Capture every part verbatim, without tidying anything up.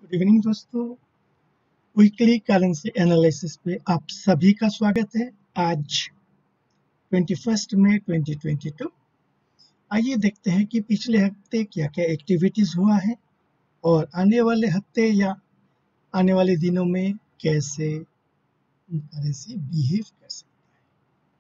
Good evening दोस्तों। Weekly currency analysis पे आप सभी का स्वागत है। आज इक्कीस मई दो हज़ार बाईस। आइए देखते हैं कि पिछले हफ्ते क्या क्या एक्टिविटीज हुआ है और आने वाले हफ्ते या आने वाले दिनों में कैसे करेंसी बिहेव कर सकता है।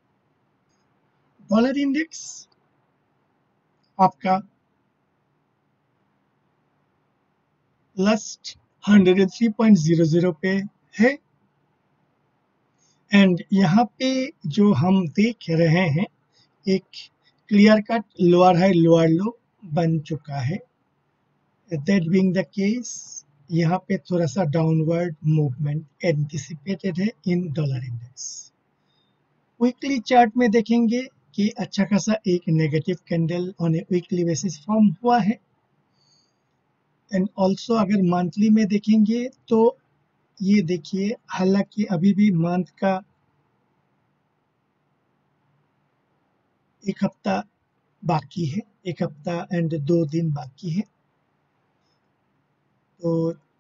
डॉलर इंडेक्स आपका लास्ट एक सौ तीन पॉइंट ज़ीरो ज़ीरो पे है एंड यहाँ पे जो हम देख रहे हैं एक clear cut lower high lower low बन चुका है। दैट बीइंग द केस यहाँ पे थोड़ा सा डाउनवर्ड मूवमेंट एंटिसिपेटेड है in dollar index. Weekly chart में देखेंगे कि अच्छा खासा एक negative candle on a weekly basis form हुआ है एंड ऑल्सो अगर मंथली में देखेंगे तो ये देखिए, हालांकि अभी भी मंथ का एक हफ्ता बाकी है, एक हफ्ता एंड दो दिन बाकी है, तो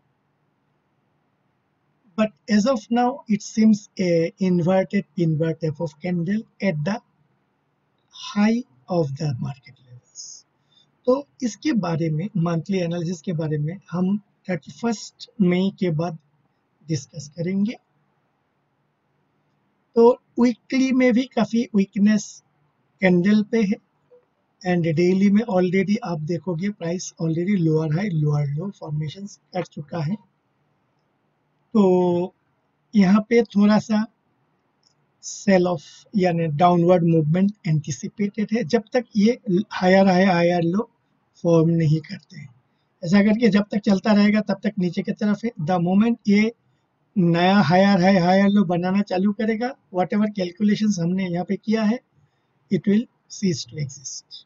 but as of now it seems a inverted pinbar type of candle at the high of the market levels। तो इसके बारे में मंथली एनालिसिस के बारे में हम इकतीस मई के बाद डिस्कस करेंगे। तो वीकली में भी काफी वीकनेस कैंडल पे है एंड डेली में ऑलरेडी आप देखोगे price already lower high lower low formation कर चुका है। तो यहाँ पे थोड़ा सा सेल ऑफ यानी डाउनवर्ड मूवमेंट एंटिसिपेटेड है जब तक ये higher high higher low form नहीं करते हैं। ऐसा करके जब तक चलता रहेगा तब तक नीचे की तरफ है। द मोमेंट ये नया हायर हाई हायर लो बनाना चालू करेगा, व्हाट एवर कैलकुलेशंस हमने यहाँ पे किया है, it will cease to exist.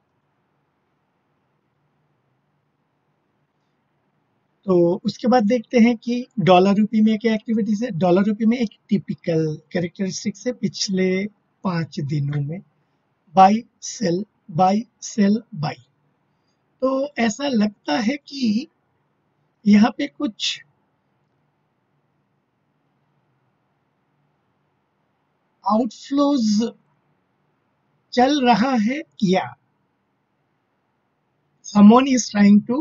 तो उसके बाद देखते हैं कि डॉलर रूपी में क्या एक्टिविटीज है। डॉलर रूपी में एक टिपिकल कैरेक्टरिस्टिक्स है पिछले पांच दिनों में, buy sell buy sell buy. तो ऐसा लगता है कि यहाँ पे कुछ आउटफ्लोज चल रहा है या someone is trying to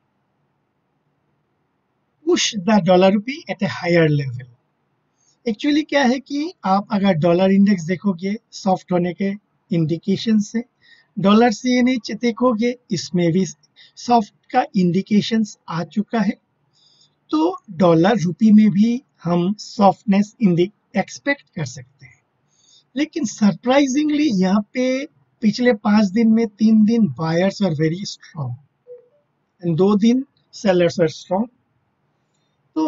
push the dollar rupee at a higher level। Actually क्या है कि आप अगर डॉलर इंडेक्स देखोगे सॉफ्ट होने के इंडिकेशन से, डॉलर सी एन एच देखोगे इसमें भी सॉफ्ट का इंडिकेशंस आ चुका है। तो डॉलर रूपी में भी हम सॉफ्टनेस एक्सपेक्ट कर सकते हैं। लेकिन सरप्राइजिंगली यहाँ पे पिछले पांच दिन में तीन दिन buyers are very strong and दो दिन सेलर्स आर स्ट्रॉन्ग। तो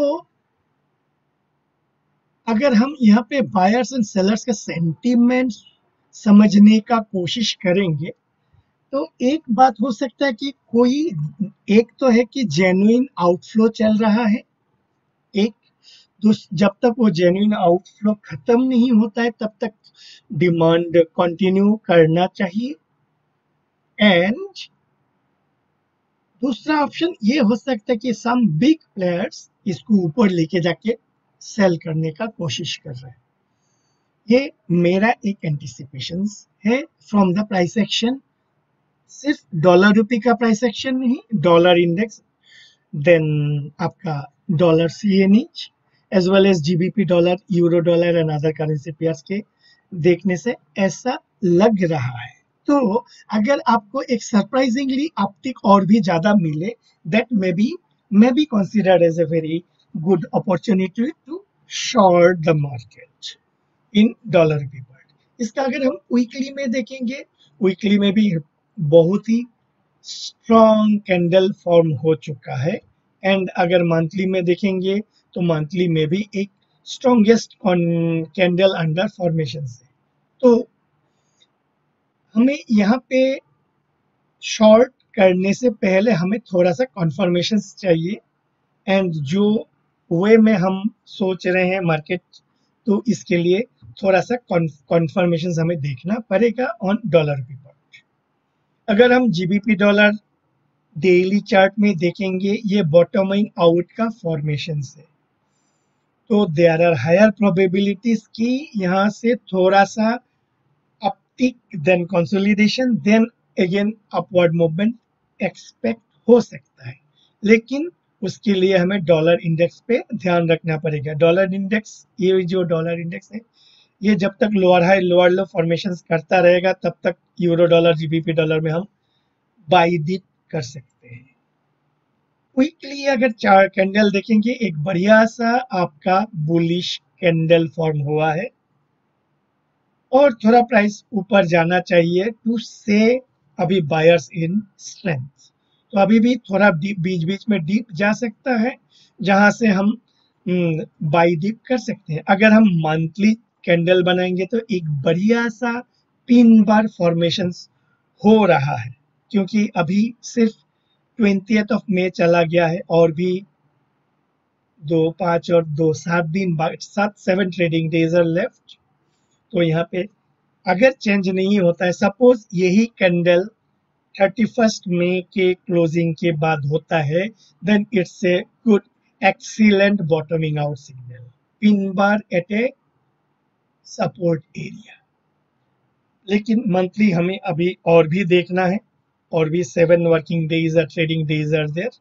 अगर हम यहाँ पे बायर्स एंड सेलर्स का सेंटीमेंट समझने का कोशिश करेंगे तो एक बात हो सकता है कि कोई एक तो है कि जेन्युइन आउटफ्लो चल रहा है, एक जब तक वो जेन्युइन आउटफ्लो खत्म नहीं होता है तब तक डिमांड कंटिन्यू करना चाहिए। एंड दूसरा ऑप्शन ये हो सकता है कि सम बिग प्लेयर्स इसको ऊपर लेके जाके सेल करने का कोशिश कर रहे हैं। ये मेरा एक एंटिसिपेशन है फ्रॉम द प्राइस एक्शन। सिर्फ डॉलर रूपी का प्राइस एक्शन नहीं, डॉलर इंडेक्स, देन आपका dollar C N H as well as GBP dollar, euro dollar and other currency pairs के देखने से ऐसा लग रहा है। तो अगर आपको एक सरप्राइजिंगली अपटिक और भी ज्यादा मिले, that may be may be considered as a very good opportunity to short the market in dollar rupee world. इसका अगर हम वीकली में देखेंगे, वीकली में भी बहुत ही स्ट्रॉन्ग कैंडल फॉर्म हो चुका है एंड अगर मंथली में देखेंगे तो मंथली में भी एक स्ट्रॉन्गेस्ट कैंडल अंडर फॉर्मेशन है। तो हमें यहाँ पे शॉर्ट करने से पहले हमें थोड़ा सा कॉन्फर्मेशन चाहिए एंड जो वे में हम सोच रहे हैं मार्केट, तो इसके लिए थोड़ा सा कॉन्फर्मेशन हमें देखना पड़ेगा ऑन डॉलर रूपी पर। अगर हम जीबीपी डॉलर डेली चार्ट में देखेंगे ये बॉटमिंग आउट का फॉर्मेशन है, तो देयर आर हायर प्रोबेबिलिटीज कि यहाँ से थोड़ा सा uptick, then consolidation, then again upward movement expect हो सकता है। लेकिन उसके लिए हमें डॉलर इंडेक्स पे ध्यान रखना पड़ेगा। डॉलर इंडेक्स, ये जो डॉलर इंडेक्स है, ये जब तक lower high lower low formation करता रहेगा तब तक यूरो डॉलर जीबीपी डॉलर में हम बाई डिप कर सकते हैं। क्विकली अगर चार कैंडल देखेंगे, एक बढ़िया सा आपका बुलिश कैंडल फॉर्म हुआ है और थोड़ा प्राइस ऊपर जाना चाहिए टू से अभी बायर्स इन स्ट्रेंथ। तो अभी भी थोड़ा डीप बीच बीच में डीप जा सकता है जहां से हम बाई डीप कर सकते हैं। अगर हम मंथली कैंडल बनाएंगे तो एक बढ़िया सा पिन बार फॉर्मेशंस हो रहा है, क्योंकि अभी सिर्फ ट्वेंटियथ ऑफ मई चला गया है और भी दो पाँच और दो सात दिन बाद सात seven trading days are left. तो यहाँ पे अगर चेंज नहीं होता है, सपोज यही कैंडल थर्टी फर्स्ट मई के क्लोजिंग के बाद होता है, then it's a good excellent bottoming out signal, pin bar at a support area. लेकिन मंथली हमें अभी और भी देखना है, और भी seven working days or trading days are there.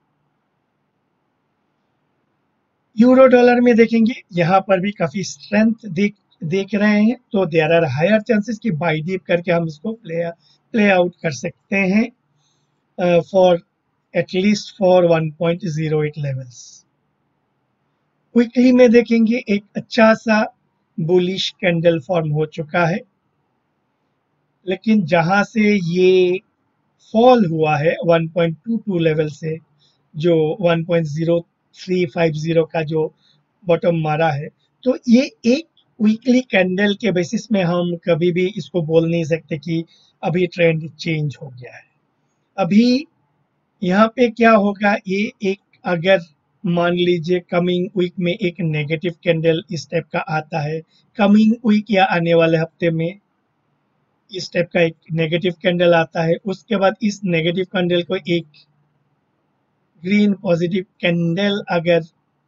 Euro dollar में देखेंगे, यहाँ पर भी काफी स्ट्रेंथ देख देख रहे हैं, तो देयर आर हायर चांसेस कि बाई डीप करके हम इसको प्ले प्ले आउट कर सकते हैं for at least for one point zero eight levels. Quickly में देखेंगे, एक अच्छा सा बुलिश कैंडल फॉर्म हो चुका है, लेकिन जहां से ये फॉल हुआ है one point two two level से, जो one point zero three five zero का जो बॉटम मारा है, तो ये एक वीकली कैंडल के बेसिस में हम कभी भी इसको बोल नहीं सकते कि अभी ट्रेंड चेंज हो गया है। अभी यहाँ पे क्या होगा, ये एक अगर मान लीजिए कमिंग वीक में एक नेगेटिव कैंडल इस टाइप का आता है, कमिंग वीक या आने वाले हफ्ते में इस टाइप का एक नेगेटिव कैंडल आता है, उसके बाद इस नेगेटिव कैंडल को एक ग्रीन पॉजिटिव कैंडल अगर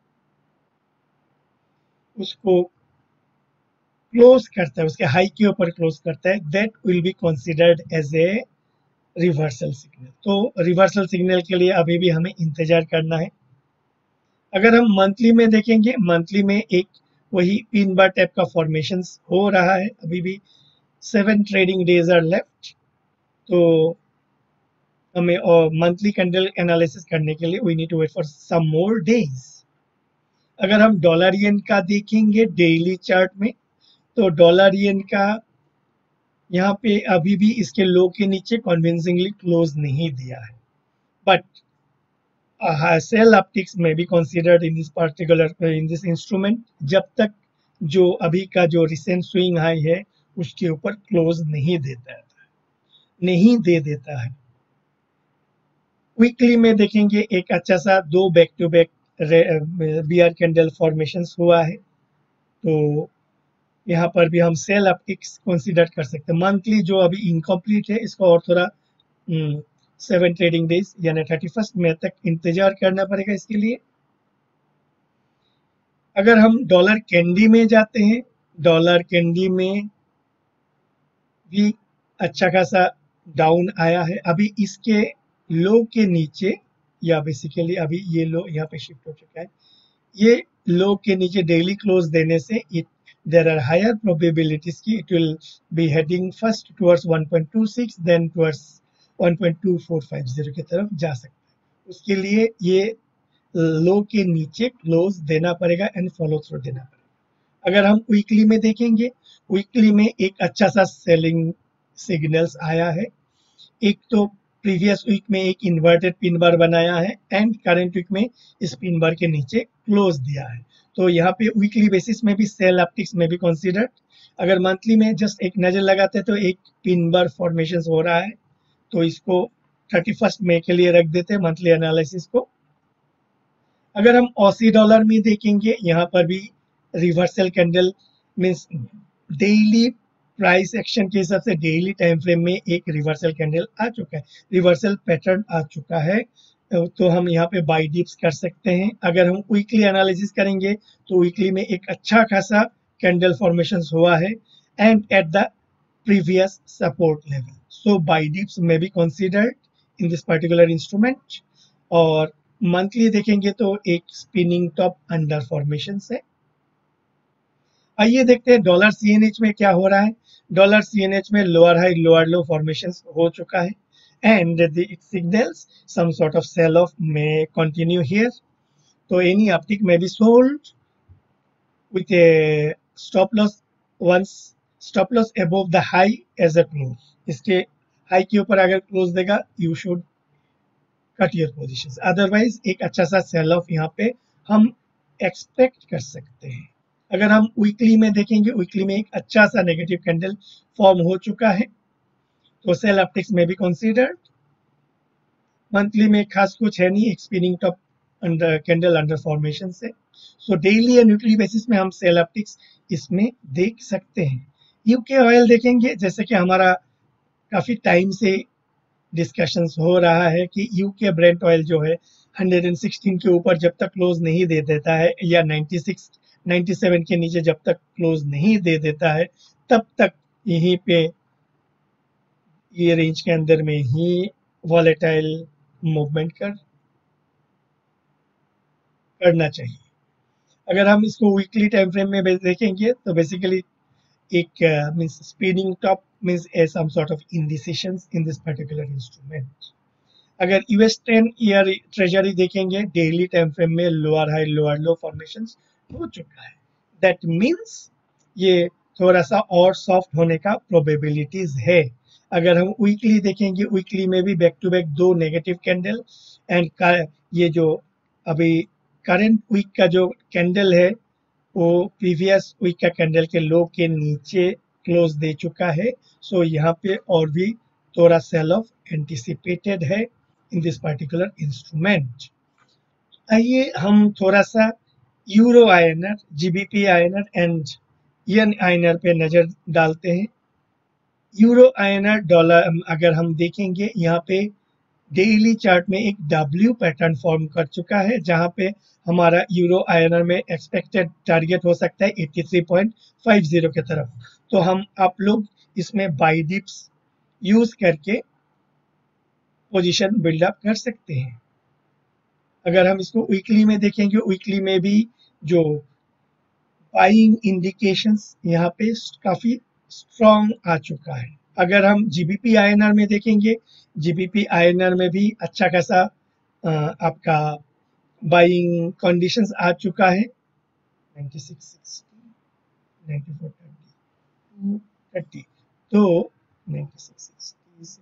उसको क्लोज करता है, उसके हाई के ऊपर क्लोज करता है, that will be considered as a reversal signal. तो रिवर्सल सिग्नल के लिए अभी भी हमें इंतजार करना है। अगर हम मंथली में देखेंगे, मंथली में एक वही पिन बार टाइप का फॉर्मेशन हो रहा है, अभी भी seven trading days are left. तो हमें और मंथली कैंडल एनालिसिस करने के लिए we need to wait for some more days. अगर हम डॉलर येन का देखेंगे डेली चार्ट में, तो डॉलर येन का यहाँ पे अभी भी इसके लो के नीचे कन्विंसिंगली क्लोज नहीं दिया है, बट सेल ऑप्टिक्स में भी considered in this particular in this instrument, जब तक जो अभी का जो रिसेंट स्विंग हाई है उसके ऊपर क्लोज नहीं देता है नहीं दे देता है। वीकली में देखेंगे, एक अच्छा सा दो back to back BR candle formations हुआ है, तो यहाँ पर भी हम सेल ऑप्टिक्स कंसीडर कर सकते हैं। मंथली जो अभी इनकम्प्लीट है, इसको और थोड़ा सेवन ट्रेडिंग डेज यानी थर्टी फर्स्ट मई तक इंतजार करना पड़ेगा इसके लिए। अगर हम डॉलर कैंडी में जाते हैं, डॉलर कैंडी में भी अच्छा खासा डाउन आया है, अभी इसके लो के नीचे, या बेसिकली अभी ये लो यहाँ पे शिफ्ट हो चुका है, ये लो के नीचे डेली क्लोज देने से it there are higher probabilities कि it will be heading first towards one point two six then towards one point two four five zero की तरफ जा सकता है। उसके लिए ये लो के नीचे क्लोज देना पड़ेगा एंड फॉलो थ्रू देना पड़ेगा। अगर हम वीकली में देखेंगे, वीकली में एक अच्छा सा सेलिंग सिग्नल्स आया है। एक तो प्रीवियस वीक में एक इन्वर्टेड पिन बार बनाया है एंड करंट वीक में इस पिन बार के नीचे क्लोज दिया है, तो यहाँ पे वीकली बेसिस में भी सेल ऑप्टिक्स में भी कंसीडर। अगर मंथली में जस्ट एक नजर लगाते हैं तो एक पिन बार फॉर्मेशन हो रहा है, तो इसको थर्टी फर्स्ट मई के लिए रख देते हैं मंथली एनालिसिस को। अगर हम ऑसी डॉलर में देखेंगे, यहाँ पर भी reversal candle means daily price action के हिसाब से डेली टाइम फ्रेम में एक रिवर्सल कैंडल आ चुका है, रिवर्सल पैटर्न आ चुका है, तो हम यहाँ पे बाई डिप्स कर सकते हैं। अगर हम वीकली एनालिसिस करेंगे तो वीकली में एक अच्छा खासा कैंडल फॉर्मेशन हुआ है and at the previous support level, so buy dips में be considered in this particular instrument. और मंथली देखेंगे तो एक स्पिनिंग टॉप अंडर फॉर्मेशन है। आइए देखते हैं डॉलर सीएनएच में क्या हो रहा है। डॉलर सीएनएच में lower high lower low formation हो चुका है and it signals some sort of sell off में कंटिन्यू हियर, तो एनी अपटिक में be sold with a stop loss once stop loss above the high as a close, इसके high के ऊपर अगर क्लोज देगा you should cut your positions, otherwise एक अच्छा सा सेल ऑफ यहाँ पे हम एक्सपेक्ट कर सकते हैं। अगर हम वीकली में देखेंगे, वीकली में एक अच्छा सा नेगेटिव कैंडल फॉर्म हो चुका है, तो सेल अपटिक्स में भी कंसीडर्ड। मंथली में खास कुछ है नहीं, एक spinning top under candle under formation से, so daily and weekly basis में हम सेल अपटिक्स इसमें देख सकते हैं। यूके ऑयल देखेंगे, जैसे कि हमारा काफी टाइम से डिस्कशंस हो रहा है कि यूके ब्रेंट ऑयल जो है एक सौ सोलह के ऊपर जब तक क्लोज नहीं दे देता है या छियानवे सत्तानवे के नीचे जब तक क्लोज नहीं दे देता है, तब तक यहीं पे ये रेंज के अंदर में ही वॉलेटाइल मूवमेंट कर करना चाहिए। अगर हम इसको वीकली टाइम फ्रेम में देखेंगे तो बेसिकली एक means spinning top means a some sort of indecisions in this particular instrument. अगर यूएस टेन ईयर ट्रेजरी देखेंगे, डेली टाइम फ्रेम में lower high lower low formations हो चुका है, दैट मींस ये थोड़ा सा और सॉफ्ट होने का प्रोबेबिलिटीज है। अगर हम वीकली देखेंगे, वीकली में भी बैक टू बैक दो नेगेटिव कैंडल एंड ये जो अभी करंट वीक का जो कैंडल है वो प्रीवियस वीक का कैंडल के लो के नीचे क्लोज दे चुका है, सो यहाँ पे और भी थोड़ा सेल ऑफ एंटिसिपेटेड है इन दिस पर्टिकुलर इंस्ट्रूमेंट। आइए हम थोड़ा सा euro INR, GBP INR and yen INR पे नजर डालते हैं। यूरो आईएनआर डॉलर अगर हम देखेंगे, यहाँ पे डेली चार्ट में एक डब्ल्यू पैटर्न फॉर्म कर चुका है, जहां पे हमारा यूरो आईएनआर में एक्सपेक्टेड टारगेट हो सकता है तिरासी पॉइंट पाँच के तरफ, तो हम आप लोग इसमें बाई डिप्स यूज करके पोजीशन बिल्डअप कर सकते हैं। अगर हम इसको वीकली में देखेंगे, वीकली में भी जो बाइंग इंडिकेशंस यहाँ पे काफी स्ट्रॉन्ग आ चुका है। अगर हम जीबीपी आईएनआर में देखेंगे, जीबीपी आईएनआर में भी अच्छा खासा आपका बाइंग कंडीशंस आ चुका है, छियानवे साठ, चौरानवे तीस, तो छियानवे साठ से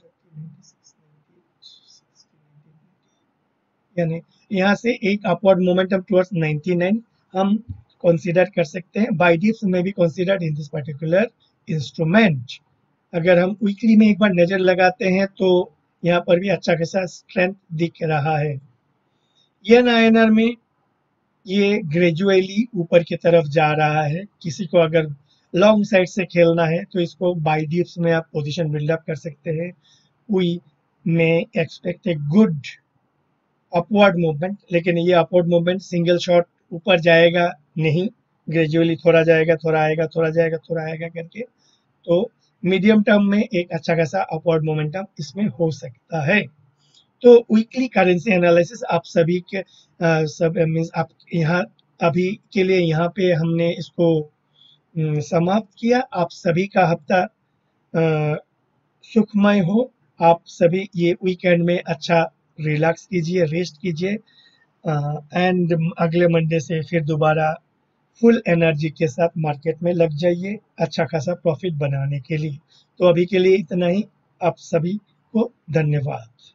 यानी यहाँ से एक अपवर्ड मोमेंटम टुवर्ड्स निन्यानवे हम कंसीडर कर सकते हैं। बाई डिप्स में भी considered in this particular instrument. अगर हम वीकली में एक बार नजर लगाते हैं तो यहाँ पर भी अच्छा खासा स्ट्रेंथ दिख रहा है। येन आईएनआर में ये ग्रेजुअली ऊपर की तरफ जा रहा है, किसी को अगर लॉन्ग साइड से खेलना है तो इसको बाई डिप्स में आप पोजीशन बिल्डअप कर सकते हैं। वी में expect a good upward movement, लेकिन ये अपवर्ड मूवमेंट सिंगल शॉट ऊपर जाएगा नहीं, ग्रेजुअली थोड़ा जाएगा थोड़ा आएगा थोड़ा जाएगा थोड़ा आएगा करके, तो मीडियम टर्म में एक अच्छा खासा अपवर्ड मोमेंटम इसमें हो सकता है। तो वीकली करेंसी एनालिसिस आप सभी के आ, सब मींस आप यहाँ अभी के लिए यहाँ पे हमने इसको समाप्त किया। आप सभी का हफ्ता सुखमय हो, आप सभी ये वीकेंड में अच्छा रिलैक्स कीजिए, रेस्ट कीजिए एंड अगले मंडे से फिर दोबारा फुल एनर्जी के साथ मार्केट में लग जाइए अच्छा खासा प्रॉफिट बनाने के लिए। तो अभी के लिए इतना ही, आप सभी को धन्यवाद।